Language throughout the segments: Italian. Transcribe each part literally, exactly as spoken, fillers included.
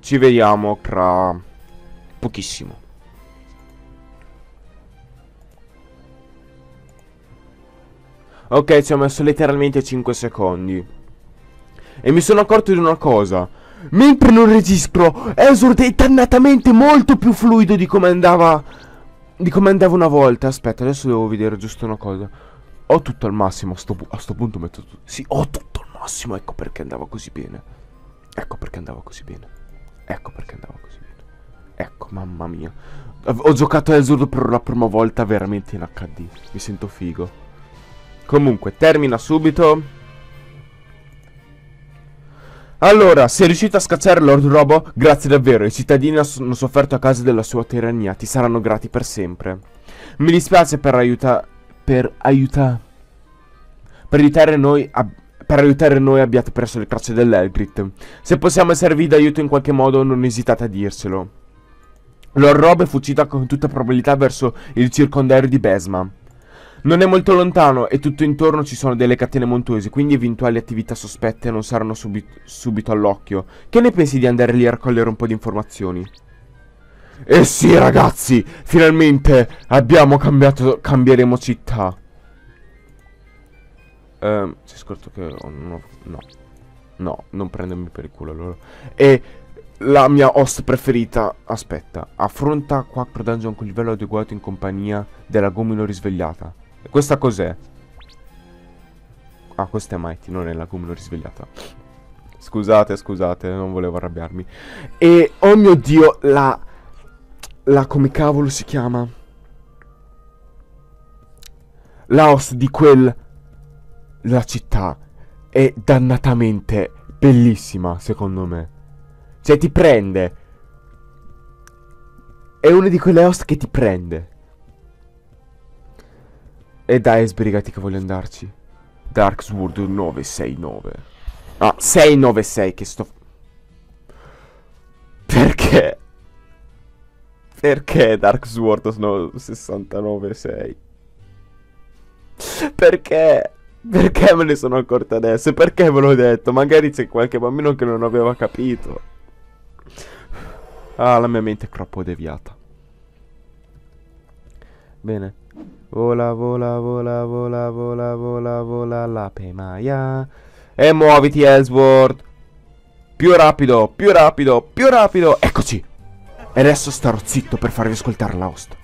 ci vediamo tra pochissimo. Ok, ci ho messo letteralmente cinque secondi. E mi sono accorto di una cosa. Mentre non registro, Esurd è dannatamente molto più fluido di come andava. Di come andava una volta. Aspetta, adesso devo vedere giusto una cosa. Ho tutto al massimo, a sto, a sto punto metto tutto. Sì, ho tutto al massimo, ecco perché andava così bene. Ecco perché andava così bene. Ecco perché andava così bene. Ecco, mamma mia. Ho giocato Esurd per la prima volta veramente in acca di. Mi sento figo. Comunque, termina subito. Allora, sei riuscito a scacciare Lord Robo? Grazie davvero, i cittadini hanno sofferto a causa della sua tirannia, ti saranno grati per sempre. Mi dispiace per aiutare... Per aiutare... Per aiutare noi... A... Per aiutare noi abbiate preso le tracce dell'Elgrit. Se possiamo esservi d'aiuto in qualche modo, non esitate a dircelo. Lord Robo è fuggita con tutta probabilità verso il circondario di Besma. Non è molto lontano e tutto intorno ci sono delle catene montuose, quindi eventuali attività sospette non saranno subi subito all'occhio. Che ne pensi di andare lì a raccogliere un po' di informazioni? Eh sì ragazzi, finalmente abbiamo cambiato, cambieremo città. Ehm, c'è scritto che... Oh, no, no, no, non prendermi per il culo allora. E la mia host preferita, aspetta, affronta quattro dungeon con livello adeguato in compagnia della Gomino risvegliata. Questa cos'è? Ah, questa è Mighty, non è la Gomino risvegliata. Scusate, scusate, non volevo arrabbiarmi. E, oh mio Dio, la... La, come cavolo si chiama? La host di quel... La città è dannatamente bellissima, secondo me. Cioè, ti prende. È una di quelle host che ti prende. E dai, sbrigati che voglio andarci. Darksword nove sei nove. Ah, sei nove sei che sto... Perché? Perché Darksword sessantanove sei? Perché? Perché me ne sono accorto adesso? Perché ve l'ho detto? Magari c'è qualche bambino che non aveva capito. Ah, la mia mente è troppo deviata. Bene. Vola, vola, vola, vola, vola, vola, vola, la pemaia. E muoviti, Ellsworth. Più rapido, più rapido, più rapido. Eccoci. E adesso starò zitto per farvi ascoltare la host.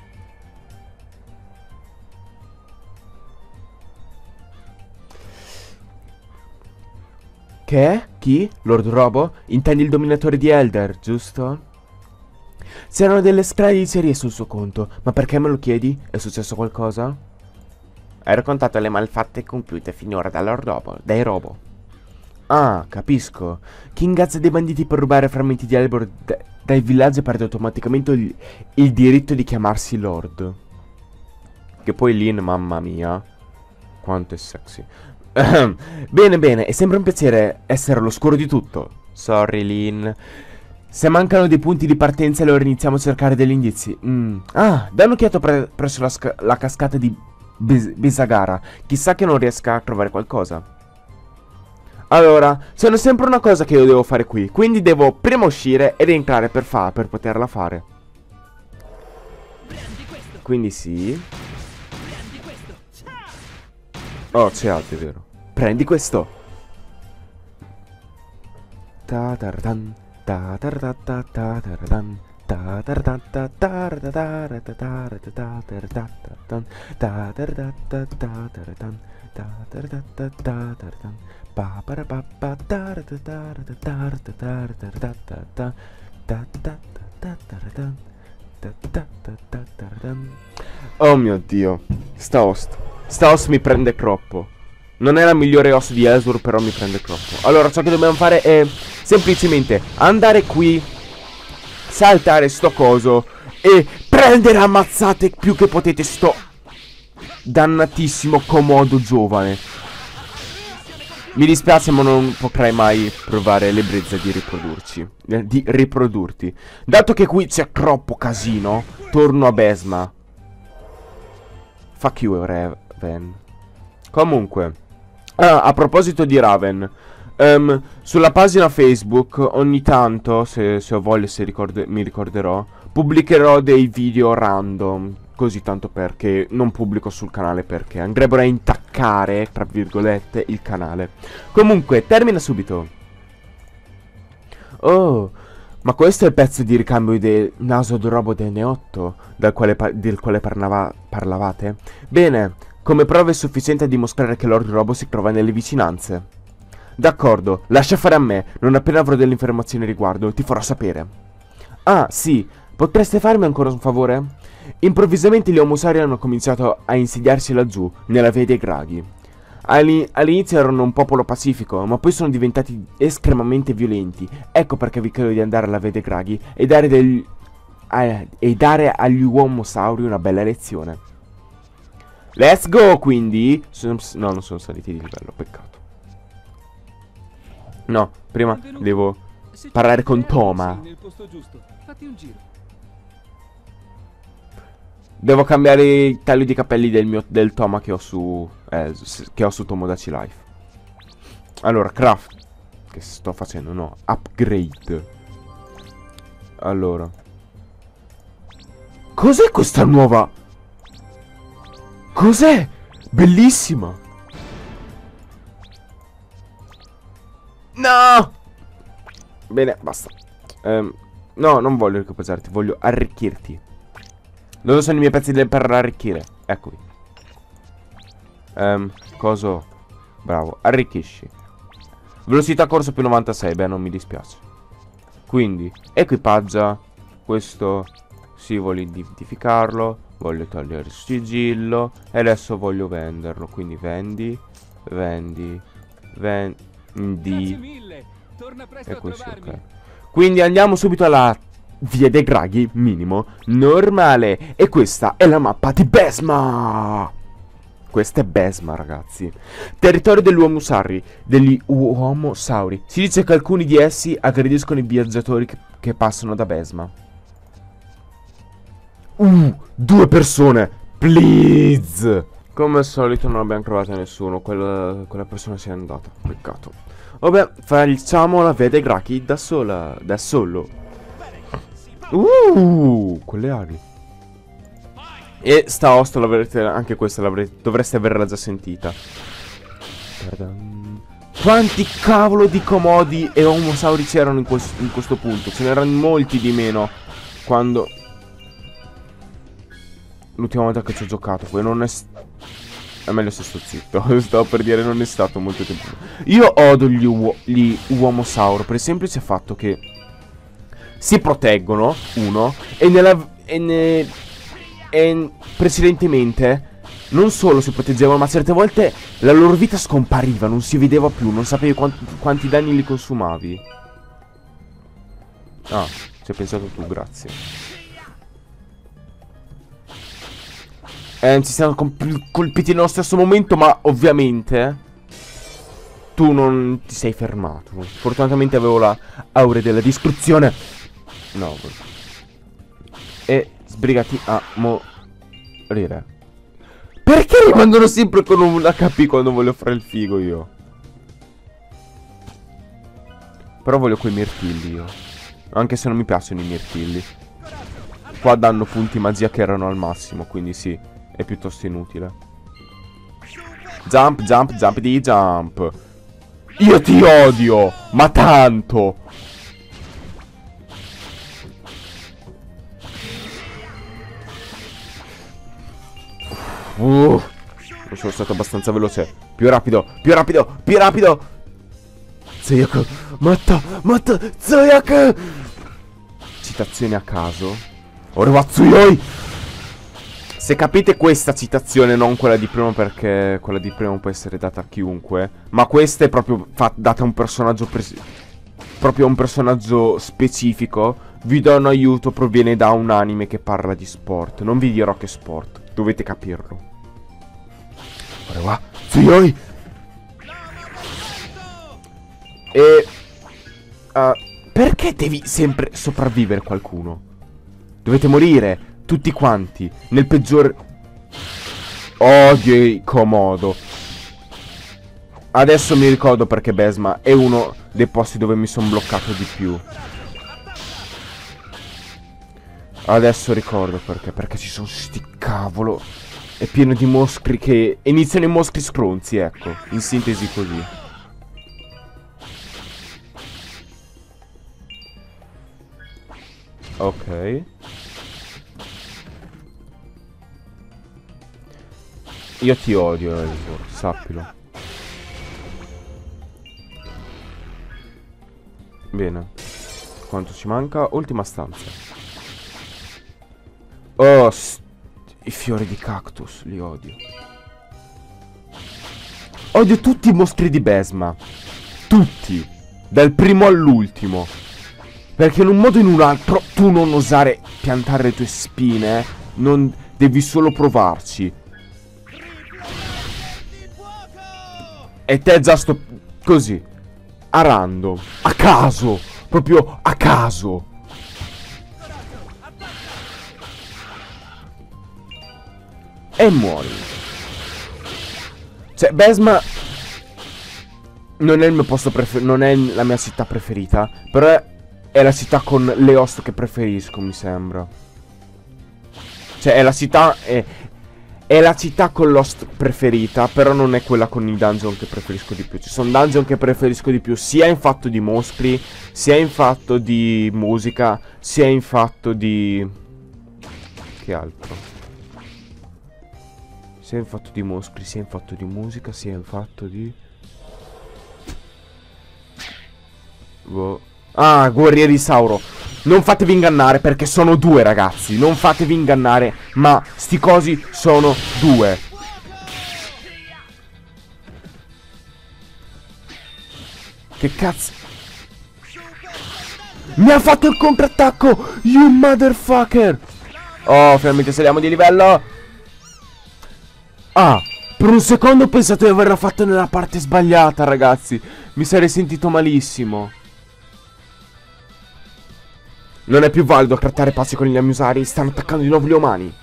Che è? Chi? Lord Robo? Intendi il dominatore di Elder, giusto? C'erano delle strane di serie sul suo conto, ma perché me lo chiedi? È successo qualcosa? Hai raccontato le malfatte compiute finora da Lord Robo, dai Robo. Ah, capisco. Chi ingazza dei banditi per rubare frammenti di albero da, dai villaggi perde automaticamente il, il diritto di chiamarsi Lord. Che poi Lynn, mamma mia, quanto è sexy. Bene, bene, è sempre un piacere essere all'oscuro di tutto. Sorry, Lynn. Se mancano dei punti di partenza, allora iniziamo a cercare degli indizi. Mm. Ah, dai un'occhiata pre presso la, la cascata di Bes Besagara. Chissà che non riesca a trovare qualcosa. Allora, c'è sempre una cosa che io devo fare qui, quindi devo prima uscire ed entrare per, fa per poterla fare. Quindi sì. Oh, c'è altro, è vero. Prendi questo. Ta tardan, ta tarda ta ta tardan, ta tarda ta tarda ta ta tarda ta tarda ta tardan, ta tarda ta tardan, pa para pa pa tarda tarda tarda tarda ta ta ta ta tardan, ta ta ta tardan. Oh mio Dio, sta host. Sta host mi prende troppo. Non è la migliore host di Ellsworth, però mi prende troppo. Allora, ciò che dobbiamo fare è semplicemente andare qui, saltare sto coso e prendere ammazzate più che potete sto dannatissimo comodo giovane. Mi dispiace, ma non potrai mai provare l'ebbrezza di riprodurci. Eh, di riprodurti. Dato che qui c'è troppo casino, torno a Besma. Fuck you, Raven. Comunque, ah, a proposito di Raven, uh, Um, sulla pagina Facebook ogni tanto, se, se ho voglia, se ricordo, mi ricorderò, pubblicherò dei video random. Così tanto perché non pubblico sul canale perché andrebbero a intaccare, tra virgolette, il canale. Comunque, termina subito. Oh, ma questo è il pezzo di ricambio del naso del robot del N otto dal quale del quale parlava parlavate? Bene, come prova è sufficiente a dimostrare che Lord Robo si trova nelle vicinanze. D'accordo, lascia fare a me. Non appena avrò delle informazioni a riguardo, ti farò sapere. Ah, sì, potreste farmi ancora un favore? Improvvisamente gli omosari hanno cominciato a insediarsi laggiù, nella via dei Draghi. All'inizio erano un popolo pacifico, ma poi sono diventati estremamente violenti. Ecco perché vi chiedo di andare alla via dei Draghi e dare, del, eh, e dare agli uomosauri una bella lezione. Let's go, quindi. No, non sono saliti di livello, peccato. No, prima devo parlare con Toma. Fatti un giro. Devo cambiare il taglio di capelli del mio del Toma che ho su eh, che ho su Tomodachi Life. Allora, craft. Che sto facendo? No, upgrade. Allora. Cos'è questa nuova? Cos'è? Bellissima. No! Bene, basta. Um, no, non voglio recuperarti, voglio arricchirti. Dove sono i miei pezzi per arricchire? Eccoli. Um, coso? Bravo, arricchisci. Velocità corsa più novantasei, beh, non mi dispiace. Quindi, equipaggia. Questo sì, voglio identificarlo. Voglio togliere il sigillo. E adesso voglio venderlo. Quindi vendi. Vendi. Vendi. E così, ok. Quindi andiamo subito alla via dei Draghi, minimo, normale. E questa è la mappa di Besma. Questa è Besma, ragazzi. Territorio degli uomosauri. Degli uomosauri. Si dice che alcuni di essi aggrediscono i viaggiatori che, che passano da Besma. Uh, due persone. Please. Come al solito non abbiamo trovato nessuno. Quella, quella persona si è andata. Peccato. Vabbè, facciamo la via dei Draghi da sola. Da solo. Uh, quelle ali. E sta osto l'avrete, anche questa l'avrete, dovreste averla già sentita. Quanti cavolo di comodi e omosauri c'erano in, in questo punto? Ce n'erano molti di meno quando l'ultima volta che ci ho giocato. Poi non è è meglio se sto zitto. Stavo per dire non è stato molto tempo. Io odio gli, uo gli uomosauro per il semplice fatto che si proteggono, uno, e nella e ne, e precedentemente non solo si proteggevano, ma certe volte la loro vita scompariva, non si vedeva più, non sapevi quanti, quanti danni li consumavi. Ah, ci hai pensato tu, grazie. Eh, ci siamo colpiti nello stesso momento, ma ovviamente tu non ti sei fermato. Fortunatamente avevo la aurea della distruzione. No. E sbrigati a morire. Perché rimangono sempre con un H P quando voglio fare il figo io? Però voglio quei mirtilli io. Anche se non mi piacciono i mirtilli. Qua danno punti magia che erano al massimo, quindi sì, è piuttosto inutile. Jump, jump, jump di jump. Io ti odio, ma tanto. Uh, non sono stato abbastanza veloce. Più rapido, più rapido, più rapido. Zoyak, matta, matta, Zoyak. Citazione a caso. Orevazuyoi. Se capite questa citazione, non quella di prima, perché quella di prima può essere data a chiunque, ma questa è proprio data a un personaggio proprio a un personaggio specifico. Vi do un aiuto, proviene da un anime che parla di sport. Non vi dirò che sport, dovete capirlo. Orevazuyoi. E uh, perché devi sempre sopravvivere qualcuno? Dovete morire tutti quanti nel peggiore. Odio il comodo. Adesso mi ricordo perché Besma è uno dei posti dove mi sono bloccato di più. Adesso ricordo perché. Perché ci sono sti cavolo. È pieno di mostri che iniziano i mostri scronzi, ecco. In sintesi così. Ok. Io ti odio, Elvor, sappilo. Bene. Quanto ci manca? Ultima stanza. Oh, i fiori di cactus, li odio. Odio tutti i mostri di Besma. Tutti. Dal primo all'ultimo. Perché in un modo o in un altro tu non osare piantare le tue spine. Non devi solo provarci. E te già sto così. A random. A caso. Proprio a caso. E muori. Cioè, Besma non è il mio posto preferito. Non è la mia città preferita. Però è, è la città con le host che preferisco, mi sembra. Cioè, è la città. È, è la città con l'host preferita. Però non è quella con i dungeon che preferisco di più. Ci sono dungeon che preferisco di più. Sia in fatto di mostri. Sia in fatto di musica. Sia in fatto di. Che altro? Sia in fatto di mostri, sia in fatto di musica, sia in fatto di... Boh. Ah, guerrieri Sauro. Non fatevi ingannare perché sono due, ragazzi. Non fatevi ingannare, ma sti cosi sono due. Che cazzo? Mi ha fatto il contrattacco, you motherfucker. Oh, finalmente saliamo di livello. Ah, per un secondo ho pensato di averla fatto nella parte sbagliata, ragazzi. Mi sarei sentito malissimo. Non è più valido trattare passi con gli ammusari. Stanno attaccando di nuovo gli umani.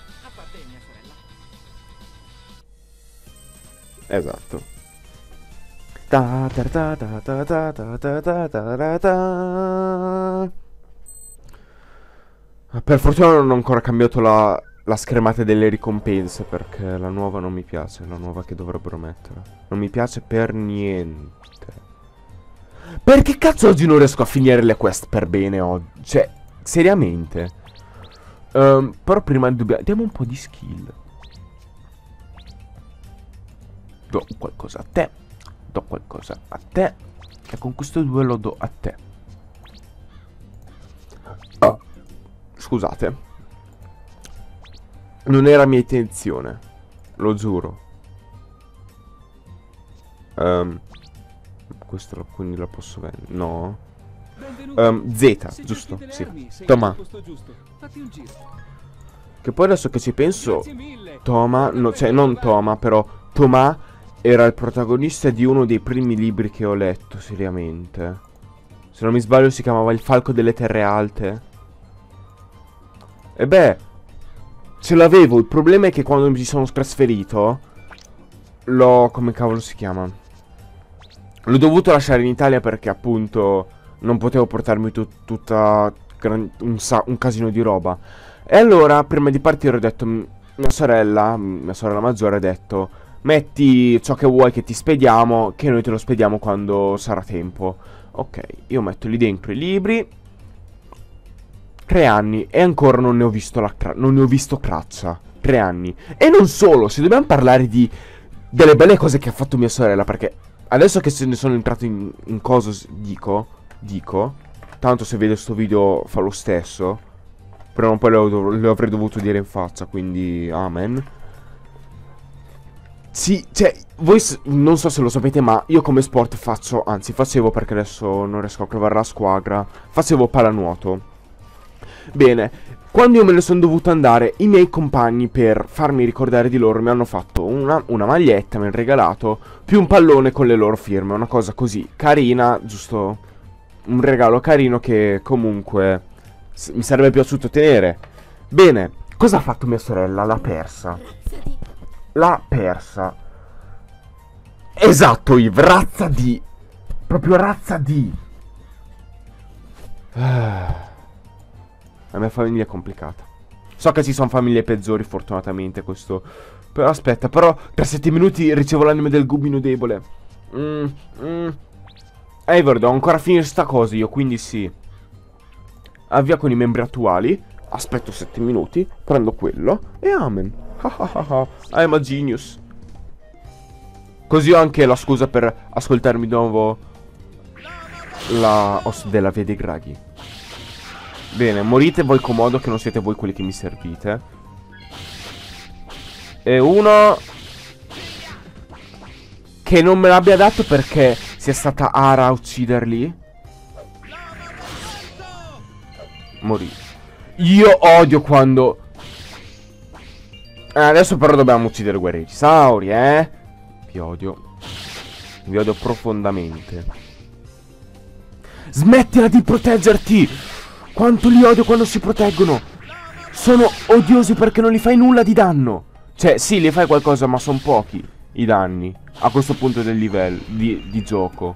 Esatto. Per fortuna non ho ancora cambiato la... la schermata delle ricompense, perché la nuova non mi piace, la nuova che dovrebbero mettere. Non mi piace per niente. Perché cazzo oggi non riesco a finire le quest per bene oggi? Cioè, seriamente. Um, però prima dobbiamo... diamo un po' di skill. Do qualcosa a te. Do qualcosa a te. E con questo due lo do a te. Oh, scusate. Non era mia intenzione. Lo giuro. Um, questo quindi la posso vendere. No. Um, Z, giusto? Sì. Toma. Che poi adesso che ci penso, Toma, no, cioè non Toma, però Tomà era il protagonista di uno dei primi libri che ho letto, seriamente. Se non mi sbaglio si chiamava Il Falco delle Terre Alte. E beh, ce l'avevo, il problema è che quando mi sono trasferito l'ho... come cavolo si chiama? L'ho dovuto lasciare in Italia perché appunto non potevo portarmi tu tutta un, un casino di roba. E allora prima di partire ho detto, mia sorella, mia sorella maggiore ha detto, metti ciò che vuoi che ti spediamo, che noi te lo spediamo quando sarà tempo. Ok, io metto lì dentro i libri. Tre anni e ancora non ne ho visto la non ne ho visto traccia. Tre anni. E non solo, se dobbiamo parlare di delle belle cose che ha fatto mia sorella, perché adesso che se ne sono entrato in, in coso dico, dico, tanto se vede sto video fa lo stesso. Però poi lo, lo avrei dovuto dire in faccia, quindi amen. Sì, cioè, voi non so se lo sapete, ma io come sport faccio, anzi facevo, perché adesso non riesco a trovare la squadra, facevo pallanuoto. Bene, quando io me ne sono dovuto andare, i miei compagni, per farmi ricordare di loro, mi hanno fatto una, una maglietta, mi hanno regalato, più un pallone con le loro firme, una cosa così carina, giusto un regalo carino che comunque mi sarebbe piaciuto tenere. Bene, cosa ha fatto mia sorella? L'ha persa. L'ha persa. Esatto, Yves, razza D. Proprio razza D. Ah. La mia famiglia è complicata. So che ci sono famiglie peggiori, fortunatamente, questo... Però aspetta, però per sette minuti ricevo l'anime del gubino debole. Mm, mm. Eivor, devo ancora finire sta cosa io, quindi sì. Avvia con i membri attuali. Aspetto sette minuti, prendo quello e amen. I'm a genius. Così ho anche la scusa per ascoltarmi di nuovo la host della Via dei Draghi. Bene, morite voi comodo che non siete voi quelli che mi servite. E uno che non me l'abbia dato perché sia stata Ara a ucciderli. Morì. Io odio quando... Eh, adesso però dobbiamo uccidere i guerrieri Sauri, eh. Vi odio. Vi odio profondamente. Smettila di proteggerti. Quanto li odio quando si proteggono. Sono odiosi perché non gli fai nulla di danno. Cioè, sì, li fai qualcosa, ma sono pochi i danni a questo punto del livello di, di gioco.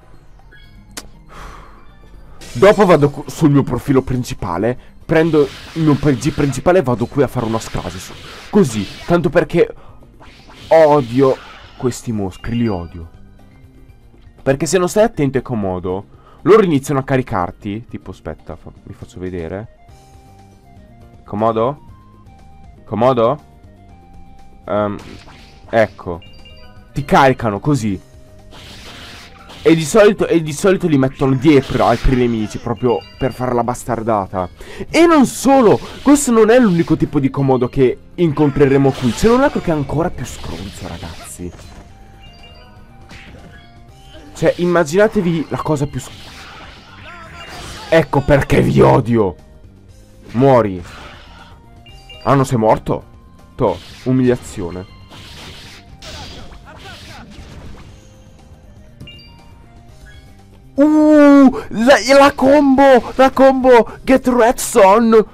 Dopo vado sul mio profilo principale, prendo il mio P G principale e vado qui a fare una strage. Così, tanto perché odio questi mostri, li odio. Perché se non stai attento è comodo. Loro iniziano a caricarti. Tipo, aspetta, fa mi faccio vedere. Comodo? Comodo? Um, ecco. Ti caricano così. E di solito, e di solito li mettono dietro altri nemici, proprio per fare la bastardata. E non solo, questo non è l'unico tipo di comodo che incontreremo qui. C'è un altro che è ancora più stronzo, ragazzi. Cioè, immaginatevi la cosa più... Ecco perché vi odio. Muori. Ah, non sei morto? Toh, umiliazione. Uh, la, la combo, la combo, get red son.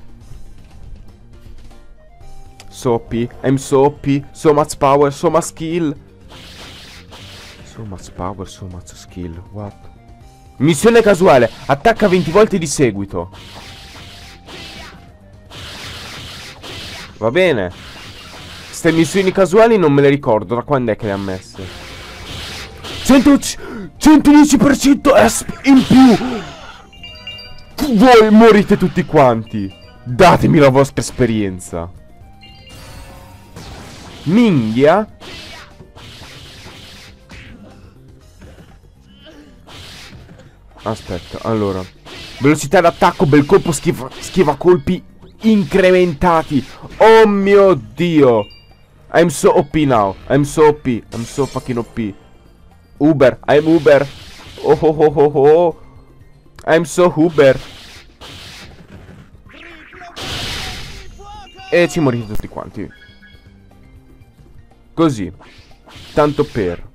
So O P, I'm so O P, so much power, so much skill. So much power, so much skill, what? Missione casuale, attacca venti volte di seguito. Va bene. Ste missioni casuali non me le ricordo, da quando è che le ha messe? centodieci per cento S P in più. Voi morite tutti quanti. Datemi la vostra esperienza. Minghia. Aspetta, allora. Velocità d'attacco, bel colpo, schiva, schiva colpi incrementati. Oh mio Dio. I'm so O P now. I'm so O P. I'm so fucking O P. Uber, I'm Uber. Oh oh oh oh oh. I'm so Uber. E ci morite tutti quanti. Così. Tanto per.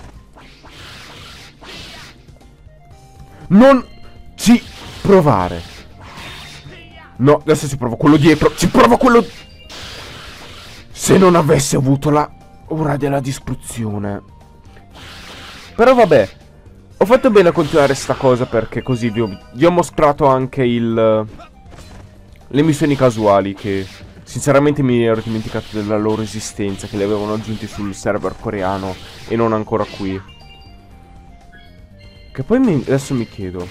Non ci provare. No, adesso ci provo quello dietro. Ci provo quello... Se non avesse avuto la ora della distruzione. Però vabbè. Ho fatto bene a continuare sta cosa perché così vi ho, vi ho mostrato anche il... Le missioni casuali che sinceramente mi ero dimenticato della loro esistenza, che le avevano aggiunti sul server coreano e non ancora qui. Che poi mi, adesso mi chiedo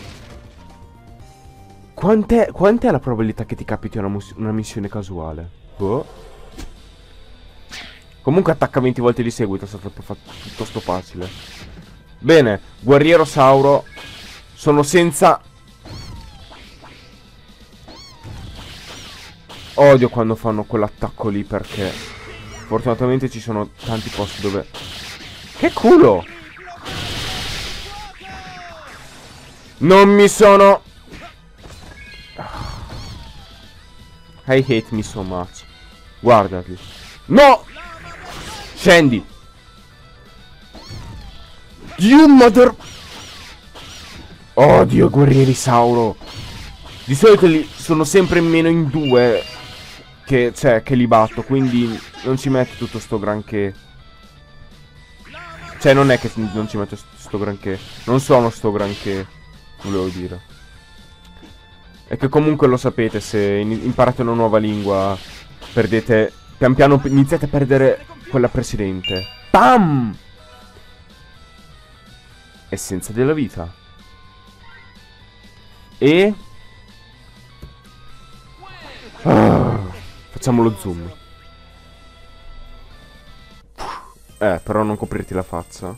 Quant'è quant'è la probabilità che ti capiti una, una missione casuale? Boh. Comunque attacca venti volte di seguito, è stato piuttosto facile. Bene, guerriero Sauro. Sono senza... Odio quando fanno quell'attacco lì perché fortunatamente ci sono tanti posti dove... Che culo! Non mi sono... I hate me so much. Guardati. No! Scendi. You mother... Odio guerrieri Sauro. Di solito li sono sempre meno in due che, cioè, che li batto, quindi non ci metto tutto sto granché. Cioè, non è che non ci metto sto granché. Non sono sto granché, volevo dire. È che comunque lo sapete, se imparate una nuova lingua, perdete... Pian piano iniziate a perdere quella precedente. Pam! Essenza della vita. E... Ah, facciamo lo zoom. Eh, però non coprirti la faccia.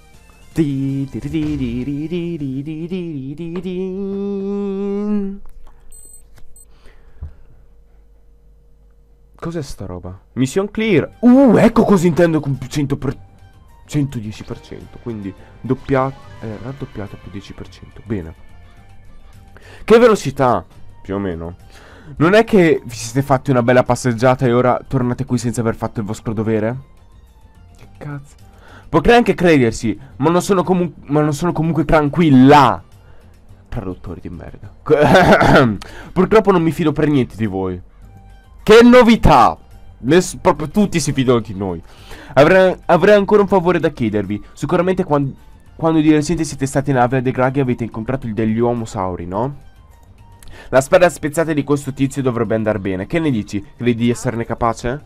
Cos'è sta roba? Mission clear. Uh, ecco cosa intendo con più cento per cento. centodieci per cento. Quindi doppiato. Eh, raddoppiato più dieci per cento. Bene. Che velocità, più o meno. Non è che vi siete fatti una bella passeggiata e ora tornate qui senza aver fatto il vostro dovere? Che cazzo? Potrei anche credersi, ma non sono, comu ma non sono comunque tranquilla. Traduttori di merda. Purtroppo non mi fido per niente di voi. Che novità! Ness proprio tutti si fidano di noi. Avrei, avrei ancora un favore da chiedervi. Sicuramente quando, quando di recente siete stati in Avia dei Draghi avete incontrato degli Uomosauri, no? La spada spezzata di questo tizio dovrebbe andare bene. Che ne dici? Credi di esserne capace?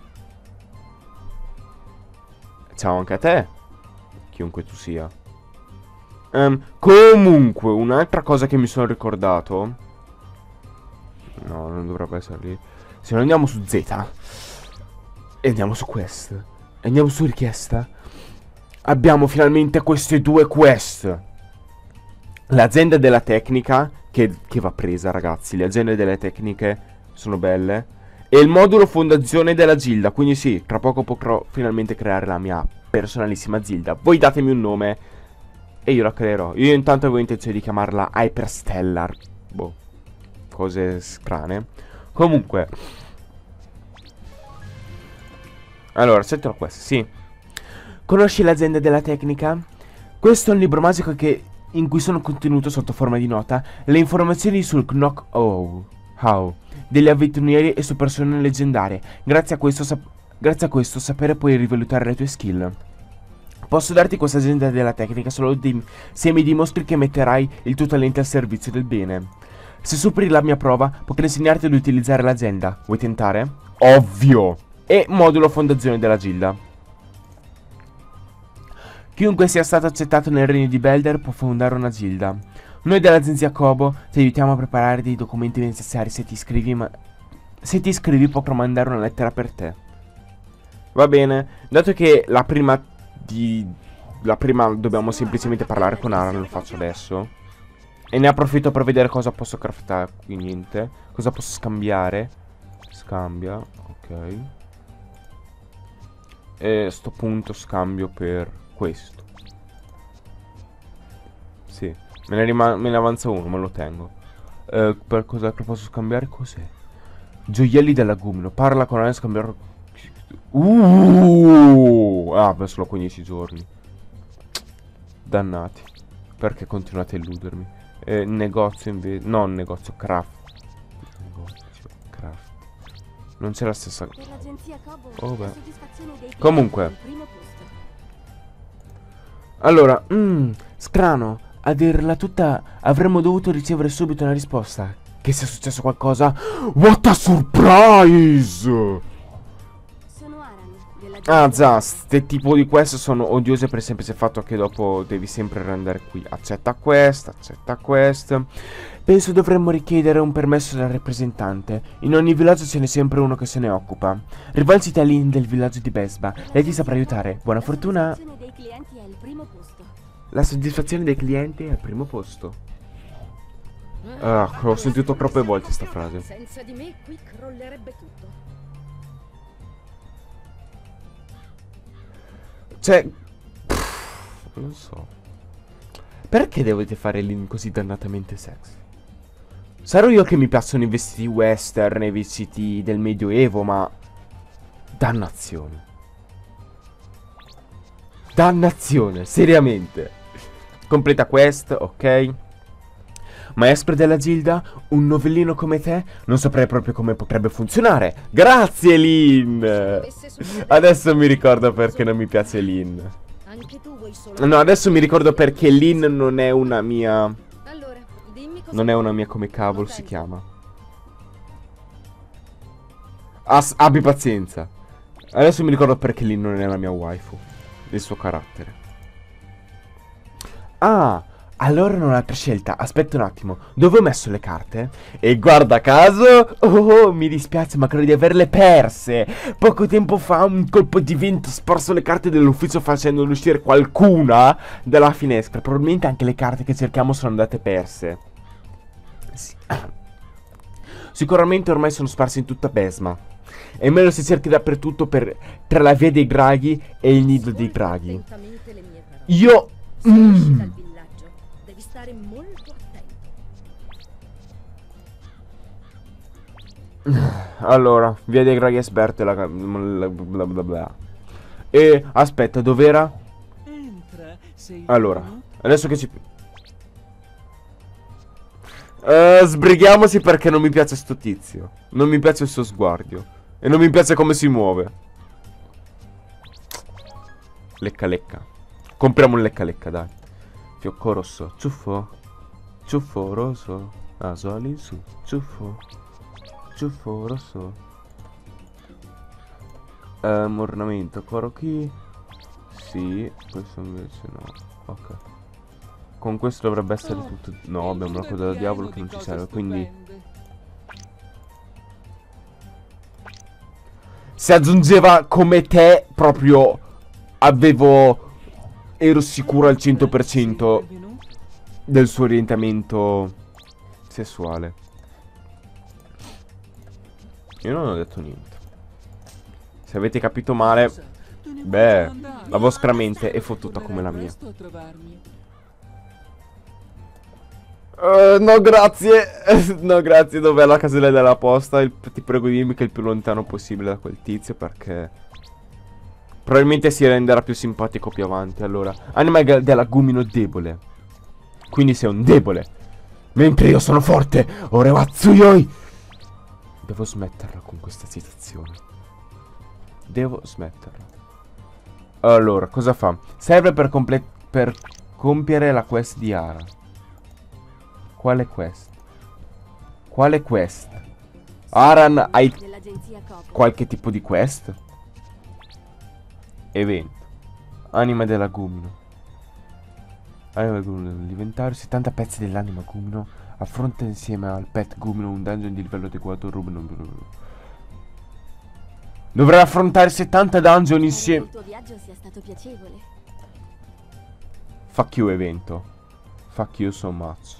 Ciao anche a te, chiunque tu sia. um, Comunque, un'altra cosa che mi sono ricordato. No, non dovrebbe essere lì. Se noi andiamo su Z e andiamo su quest e andiamo su richiesta, abbiamo finalmente queste due quest. L'azienda della tecnica che, che va presa, ragazzi. Le aziende delle tecniche sono belle. E il modulo fondazione della gilda. Quindi sì, tra poco potrò finalmente creare la mia personalissima gilda. Voi datemi un nome e io la creerò. Io intanto avevo intenzione di chiamarla Hyperstellar. Boh, cose strane. Comunque, allora, sento la quest, sì. Conosci l'azienda della tecnica? Questo è un libro magico che, in cui sono contenuto sotto forma di nota le informazioni sul Knock Oh How degli avventurieri e su persone leggendarie. Grazie a questo, grazie a questo sapere puoi rivalutare le tue skill. Posso darti questa azienda della tecnica solo se mi dimostri che metterai il tuo talento al servizio del bene. Se superi la mia prova, potrei insegnarti ad utilizzare l'azienda. Vuoi tentare? Ovvio! E modulo fondazione della gilda. Chiunque sia stato accettato nel regno di Belder può fondare una gilda. Noi dell'agenzia Kobo ti aiutiamo a preparare dei documenti necessari. Se ti iscrivi, ma... se ti iscrivi potrò mandare una lettera per te. Va bene. Dato che la prima di... La prima dobbiamo semplicemente parlare con Aran, lo faccio adesso. E ne approfitto per vedere cosa posso craftare. Qui niente. Cosa posso scambiare? Scambia. Ok. E a sto punto scambio per questo. Sì. Me ne, me ne avanza uno, me lo tengo. eh, Per cosa che posso scambiare? Cos'è? Gioielli dell'agumino. Parla con Aran e scambiare. Uh, ah, per solo quindici giorni. Dannati. Perché continuate a illudermi? Eh, negozio invece. No, negozio craft. Negozio craft. Non c'è la stessa. Oh beh. Comunque. Allora, mm, strano. A dirla tutta, avremmo dovuto ricevere subito una risposta. Che sia successo qualcosa. What a surprise! Ah, già, ste tipo di quest sono odiose per il semplice fatto che dopo devi sempre andare qui. Accetta quest, accetta quest. Penso dovremmo richiedere un permesso dal rappresentante. In ogni villaggio ce n'è sempre uno che se ne occupa. Rivolgiti a Lynn del villaggio di Besba. Lei ti saprà aiutare. Buona fortuna. La soddisfazione dei clienti è al primo posto. Ah, ho sentito troppe volte sta frase. Senza di me qui crollerebbe tutto. Cioè, pff, non so. Perché dovete fare Lynn così dannatamente sexy? Sarò io che mi piacciono i vestiti western e i vestiti del medioevo, ma... Dannazione. Dannazione, seriamente. Completa quest, ok. Maestro della gilda, un novellino come te, non saprei proprio come potrebbe funzionare. Grazie, Lynn! Adesso mi ricordo perché non mi piace Lynn. Anche tu vuoi solo... No, adesso mi ricordo perché Lynn non è una mia... Allora, dimmi cosa... Non è una mia come cavolo si chiama. As abbi pazienza. Adesso mi ricordo perché Lynn non è la mia waifu. Il suo carattere. Ah, allora non ho altra scelta. Aspetta un attimo. Dove ho messo le carte? E guarda caso... Oh, mi dispiace ma credo di averle perse. Poco tempo fa un colpo di vento ha sparso le carte dell'ufficio facendone uscire qualcuna dalla finestra. Probabilmente anche le carte che cerchiamo sono andate perse. Sì. Sicuramente ormai sono sparse in tutta Besma. È meglio se cerchi dappertutto per, tra la via dei draghi e il nido dei draghi. Attentamente le mie parole. Io... Se esci Mm. dal villaggio, devi stare molto attento. Allora, via dei draghi esperti la... bla bla bla bla. E aspetta, dov'era? Entra, sei Allora, venuto? adesso che ci... Eh, sbrighiamoci perché non mi piace sto tizio. Non mi piace il suo sguardo. E non mi piace come si muove. Lecca lecca. Compriamo un lecca lecca, dai. Fiocco rosso. Ciuffo. Ciuffo rosso. Naso all'insù. Ciuffo. Ciuffo rosso. Ehm, ornamento. Coro qui. Sì. Questo invece no. Ok. Con questo dovrebbe essere Oh, tutto. No, il abbiamo la mondo è coda del diavolo che pieno non di ci cose serve. Quindi. stupende. Si aggiungeva come te, proprio avevo, ero sicuro al cento per cento Sei venuto? del suo orientamento sessuale. Io non ho detto niente. Se avete capito male, Cosa? Te ne vuoi beh, andare? la vostra mente è fottuta come la mia. Tornerai presto a trovarmi. Eh, no grazie. No grazie, dov'è la casella della posta? Il- ti prego dimmi che è il più lontano possibile da quel tizio perché probabilmente si renderà più simpatico più avanti. Allora, anima gal- della gumino debole. Quindi sei un debole mentre io sono forte. Ore Watsuyoi. Devo smetterla con questa citazione. Devo smetterla. Allora, cosa fa? Serve per, comple- per compiere la quest di Ara. Quale quest? Quale quest? Aran, hai Dell'agenzia Copo. qualche tipo di quest? Evento. Anima dell'agumino. Anima dell'agumino dell'inventario. settanta pezzi dell'anima gumino. Affronta insieme al pet gumino un dungeon di livello adeguato. Dovrei affrontare settanta dungeon Spero che insieme. il tuo viaggio sia stato piacevole. Fuck you evento. Fuck you so much.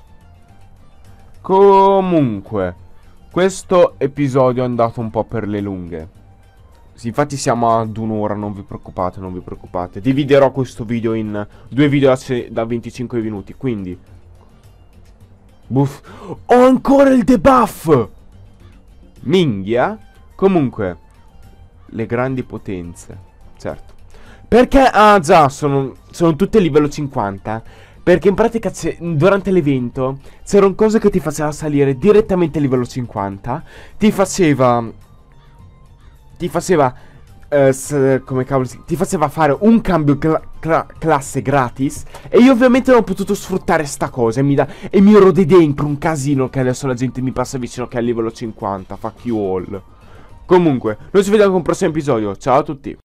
Comunque, questo episodio è andato un po' per le lunghe. Sì, infatti siamo ad un'ora, non vi preoccupate, non vi preoccupate. Dividerò questo video in due video da, se- da venticinque minuti, quindi... Buff. Ho ancora il debuff! Minghia. Comunque, le grandi potenze. Certo. Perché? Ah già, sono, sono tutte livello cinquanta. Perché in pratica c'è- durante l'evento c'era un coso che ti faceva salire direttamente a livello cinquanta. Ti faceva... Ti faceva... eh, s- come cavolo si... Ti faceva fare un cambio cla- cla- classe gratis. E io ovviamente non ho potuto sfruttare sta cosa. E mi, da- e mi rode dentro un casino che adesso la gente mi passa vicino che è a livello cinquanta. Fuck you all. Comunque, noi ci vediamo con un prossimo episodio. Ciao a tutti.